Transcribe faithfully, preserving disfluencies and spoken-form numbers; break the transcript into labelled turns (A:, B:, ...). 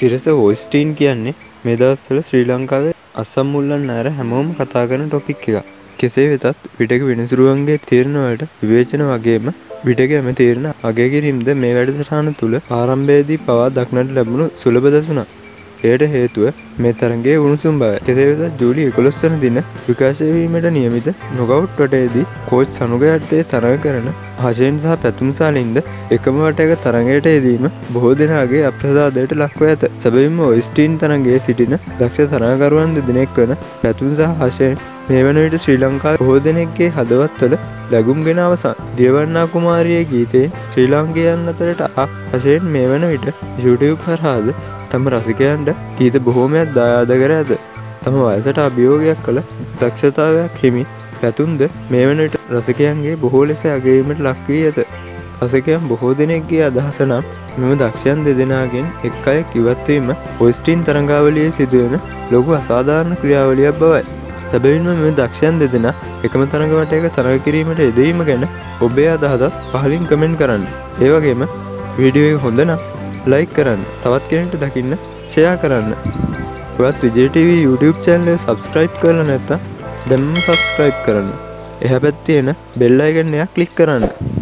A: සිරස හොයිස්ටීන් කියන්නේ මේ දවස්වල ශ්‍රී ලංකාවේ අසම්මුල්ලන් අතර හැමෝම කතා කරන ටොපික් එකක්. කෙසේ වෙතත් විටක විනිසුරුවන්ගේ තීරණ වලට විවේචන වගේම විටක එම තීරණ අගය කිරීමද මේ වැඩසටහන තුල ආරම්භයේදී පවා දක්නට ලැබුණු සුලභ දසුණක්. එයට හේතුව මේ තරගයේ උණුසුම් බවයි. කෙසේ වෙතත් ජූලි එකොළොස් වන දින විකාශය වීමට නියමිත නොකවුට් වටයේදී කෝච් සනුග යටතේ තරග කරන හෂේන් සහ පැතුම් සාලින්ද එකම වටයක තරගයට යෙදීම බොහෝ දෙනාගේ අප්‍රසාදයට ලක්ව ඇත. සැබවින්ම ඔයිස්ටීන් තරගයේ සිටින දක්ෂ තරගකරුවන් දෙදෙනෙක් වන පැතුම් සහ හෂේන් මේ වන විට ශ්‍රී ලංකාවේ බොහෝ දෙනෙක්ගේ හදවත්වල ලැබුම්ගෙන අවසන්. දියවන්නා කුමාරියේ ගීතයෙන් ශ්‍රී ලාංකිකයන් අතරට ආ හෂේන් මේ වන විට YouTube හරහාද තම රසිකයන්ට ගීත බොහෝමයක් දායාද කර ඇත. තම වයසට අභියෝගයක් කළ දක්ෂතාවයක් හිමි පැතුම්ද මේ වන විට රසිකයන්ගේ බොහෝ ලෙස අගයීමට ලක් වී ඇත. රසිකයන් බොහෝ දෙනෙක්ගේ අදහස නම් මෙම දක්ෂයන් දෙදෙනාගෙන් එක් අයෙක් ඉවත් වීම ඔයිස්ටීන් තරඟාවලියේ සිදුවෙන ලොකු අසාධාරණ ක්‍රියාවලියක් බවයි. සැබවින්ම මෙම දක්ෂයන් දෙදෙනා එකම තරඟ වටයක තරඟ කිරීමට යෙදවීම ගැන ඔබේ අදහසත් පහලින් කමෙන්ට් කරන්න. ඒ වගේම වීඩියෝ එක හොඳ නම් ලයික් කරන්න, තවත් කෙනෙක්ට දකින්න ෂෙයා කරන්න. ඔයත් විජේ ටීවී YouTube channel එක subscribe කරලා නැත්නම් දැන්ම subscribe කරන්න. එහා පැත්තේ එන bell icon එක click කරන්න.